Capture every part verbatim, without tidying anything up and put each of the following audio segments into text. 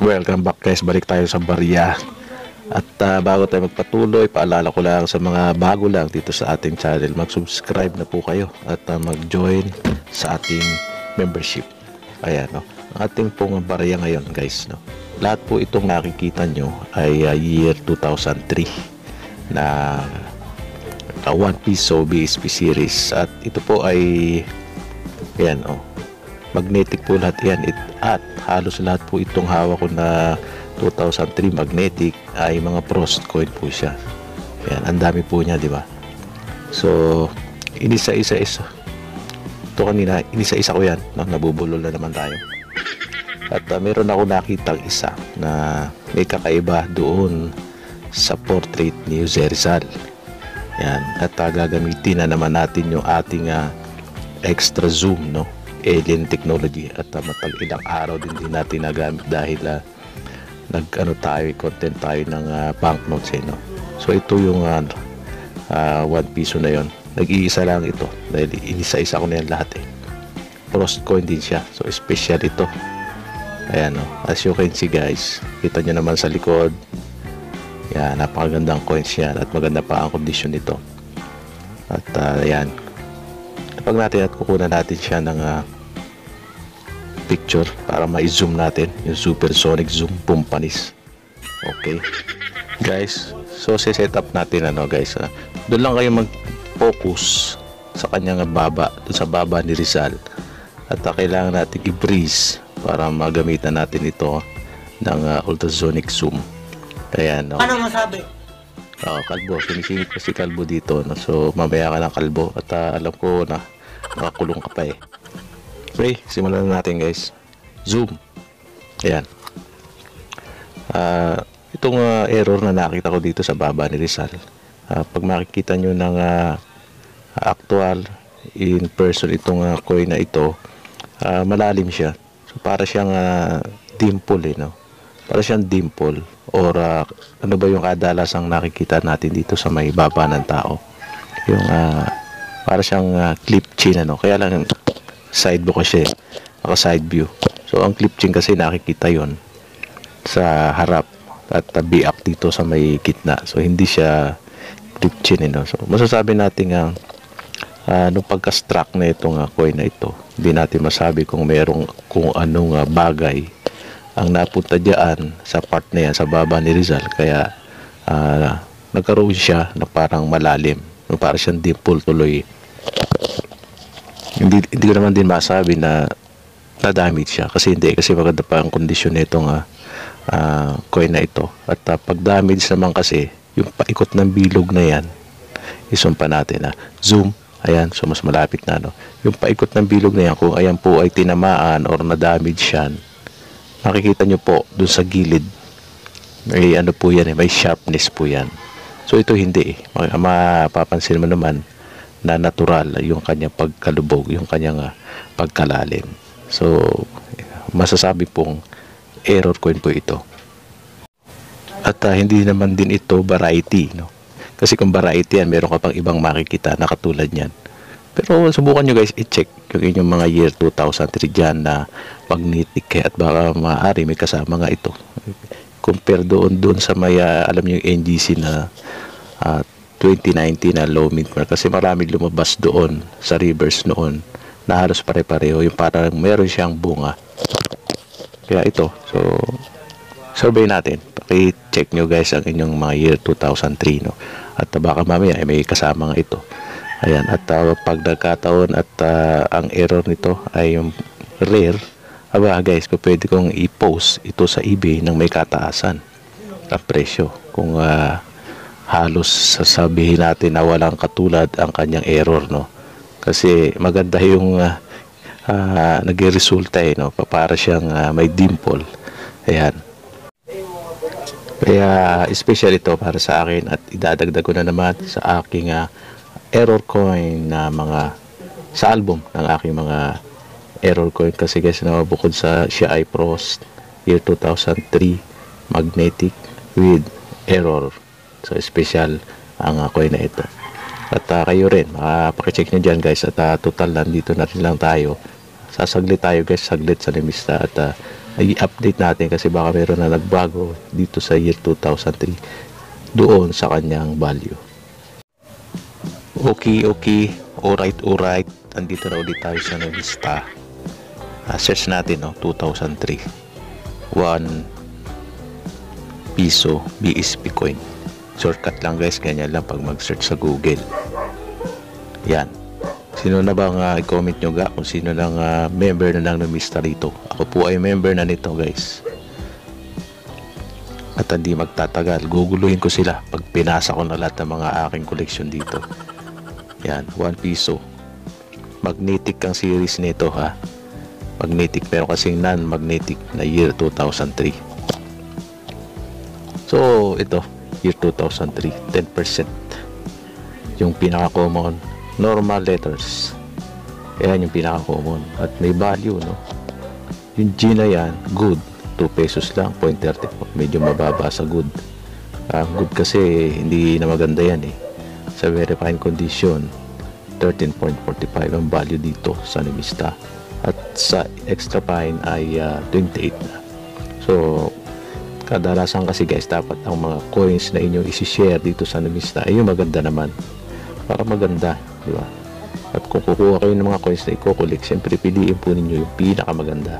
Welcome back guys, balik tayo sa barya. At uh, bago tayo magpatuloy, paalala ko lang sa mga bago lang dito sa ating channel, mag-subscribe na po kayo at uh, mag-join sa ating membership. Ayan, no? Ang ating pong barya ngayon guys, no? Lahat po itong nakikita nyo ay uh, year two thousand three na uh, One Piece O B S P series. At ito po ay ayan, oh, magnetic po lahat yan. It, at halos lahat po itong hawak ko na two thousand three magnetic ay mga frost coin po siya. Yan, ang dami po niya, di ba? So, inisa-isa isa. Ito kanina, inisa-isa ko yan. No? Nabubulol na naman tayo. At uh, meron ako nakitang isa na may kakaiba doon sa portrait ni Jose Rizal. Yan. At uh, gagamitin na naman natin yung ating uh, extra zoom, no? Alien technology. At uh, matag ilang araw din din natin nagamit dahil uh, nag ano tayo, content tayo ng uh, banknotes eh, no? So ito yung uh, uh, one piso na yon. Nag-iisa lang ito dahil inisa-isa ko na yan lahat eh. Frost coin din siya, so special ito. Ayan, no? As you can see guys, kita nyo naman sa likod. Yan, napakagandang coins yan at maganda pa ang condition nito. At uh, ayan, kapag natin at kukunan natin siya ng uh, picture para ma-zoom natin yung supersonic zoom pumpanis. Okay guys, so set up natin ano guys, uh, doon lang kayo mag-focus sa kanyang baba, doon sa baba ni Rizal. At uh, kailangan natin i-breeze para magamitan natin ito ng uh, ultrasonic zoom. Ayan, no? Ano masabi? Oh, kalbo, sinisingit ko si kalbo dito, no? So mamaya ka ng kalbo at uh, alam ko na nakakulong ka pa eh. Okay, simulan na natin guys. Zoom. Ayan. Uh, itong uh, error na nakita ko dito sa baba ni Rizal. Uh, pag makikita nyo ng uh, actual in person itong uh, coin na ito, uh, malalim siya. So para siyang uh, dimple eh, no? Para siyang dimple or uh, ano ba yung kadalasang nakikita natin dito sa may baba ng tao. Yung uh, para siyang uh, clip chin, ano? Kaya lang side view kasi, naka side view. So ang clip chin kasi nakikita yon sa harap at uh, biak dito sa may gitna. So hindi siya clip chin, eh, no? So masasabi natin nga uh, nung pagka-struck na itong uh, coin na ito, hindi natin masabi kung merong kung anong uh, bagay ang napunta diyan sa part na yan sa baba ni Rizal. Kaya uh, nagkaroon siya na parang malalim, no? Para siyang dimple tuloy. Hindi, hindi ko naman din masabi na na-damage siya kasi hindi, kasi maganda pa ang kondisyon nitong uh, uh, coin na ito. At uh, pag damage naman kasi yung paikot ng bilog na yan, isumpa natin na uh, zoom. Ayan, so mas malapit na, no? Yung paikot ng bilog na yan, kung ayan po ay tinamaan or na-damage yan, makikita nyo po dun sa gilid may ano po yan eh, may sharpness po yan. So ito hindi eh, mapapansin mo naman na natural yung kanyang pagkalubog, yung kanyang uh, pagkalalim. So masasabi pong error coin po ito. At uh, hindi naman din ito variety, no? Kasi kung variety yan, meron ka pang ibang makikita na katulad yan. Pero subukan nyo guys i-check yung inyong mga year two thousand three dyan na magnetic at baka maaari may kasama nga ito. Compare doon doon sa may uh, alam nyo yung N G C na uh, twenty nineteen na low mint mark, kasi maraming lumabas doon sa reverse noon na halos pare-pareho, yung parang meron siyang bunga. Kaya ito, so survey natin, paki-check nyo guys ang inyong mga year two thousand three, no? At uh, baka mamaya ay may kasama nga ito. Ayan, at uh, pag nagkataon at uh, ang error nito ay yung rare, aba guys, pwede kong i-post ito sa eBay nang may kataasan ang presyo. Kung uh, halos sasabihin natin na walang katulad ang kanyang error, no? Kasi maganda yung uh, uh, nagre-resulta eh, no? Para siyang uh, may dimple. Ayan. Kaya special ito para sa akin at idadagdag ko na naman sa aking uh, error coin na mga sa album ng aking mga error coin. Kasi guys, na bukod sa siya ay Frost year two thousand three magnetic with error, so special ang uh, coin na ito. At uh, kayo rin makapakicheck nyo dyan guys. At uh, total nandito na rin lang tayo, sasaglit tayo guys, saglit sa limista. At uh, i-update natin kasi baka meron na nagbago dito sa year two thousand three doon sa kanyang value. Okay, okay. Alright, alright. Andito na ulit tayo sa lista. Uh, search natin, no? two thousand three. one piso B S P coin. Shortcut lang guys, ganyan lang pag mag-search sa Google. Yan. Sino na bang uh, i-comment nyo ga kung sino lang uh, member na lang ng Mista rito. Ako po ay member na nito guys. At hindi magtatagal. Guguluhin ko sila pag pinasa ko na lahat ng mga aking collection dito. Yan, one piso. Magnetic ang series nito ha. Magnetic, pero kasing non-magnetic na year two thousand three. So, ito, year two thousand three, ten percent. Yung pinaka-common, normal letters. Ayan yung pinaka-common. At may value, no? Yung G na yan, good. two pesos lang, zero point three four. Medyo mababa sa good. Uh, good kasi hindi na maganda yan eh. Sa very fine condition, thirteen point four five ang value dito sa Mista. At sa extra fine ay uh, twenty-eight na. So, kadalasan kasi guys, dapat ang mga coins na inyo isi-share dito sa Mista ay yung maganda naman. Para maganda, di ba? At kung kukuha kayo ng mga coins na i-collect, siyempre piliin po ninyo yung pinakamaganda.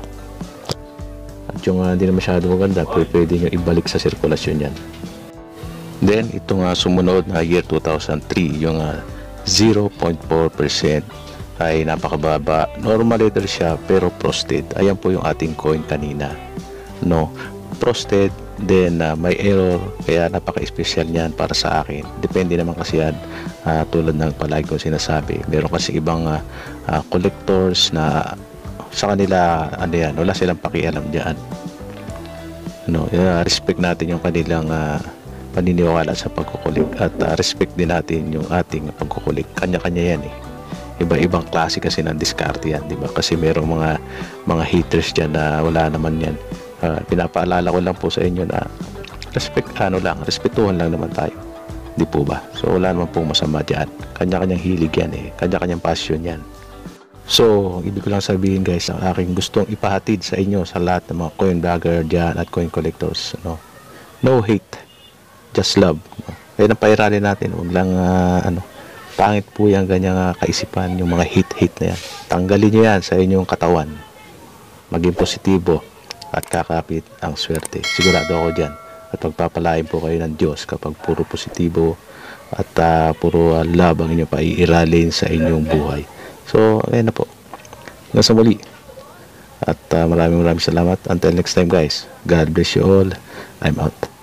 At yung uh, hindi na masyado maganda, pwede nyo ibalik sa sirkulasyon yan. Then, itong uh, sumunod na year two thousand three, yung uh, zero point four percent ay napakababa. Normal letter siya, pero frosted. Ayan po yung ating coin kanina. No, frosted, then uh, may error, kaya napaka-special niyan para sa akin. Depende naman kasi yan, uh, tulad ng palagi kong sinasabi. Meron kasi ibang uh, uh, collectors na sa kanila, ano yan, wala silang pakialam dyan. No, uh, respect natin yung kanilang uh, paniniwala sa pagkukulik at uh, respect din natin yung ating pagkukulik. Kanya-kanya yan eh. Iba-ibang klase kasi ng diskarte yan, di ba? Kasi merong mga mga haters dyan na wala naman yan. Uh, pinapaalala ko lang po sa inyo na respect, ano lang, respetuhan lang naman tayo. Di po ba? So wala naman pong masama dyan. Kanya-kanyang hilig yan eh. Kanya-kanyang passion yan. So, ibig ko lang sabihin guys, ang aking gustong ipahatid sa inyo sa lahat ng mga coin vlogger dyan at coin collectors. No, no hate, just love. No? Kaya napairali natin, huwag lang uh, ano, pangit po yung ganyang uh, kaisipan, yung mga hate-hate na yan. Tanggalin nyo yan sa inyong katawan. Maging positibo at kakapit ang swerte. Sigurado ako dyan. At pagpapalain po kayo ng Diyos kapag puro positibo at uh, puro uh, love ang inyo pa iiralin sa inyong buhay. So, ayan na po. Hanggang sa muli. At uh, maraming maraming salamat. Until next time guys. God bless you all. I'm out.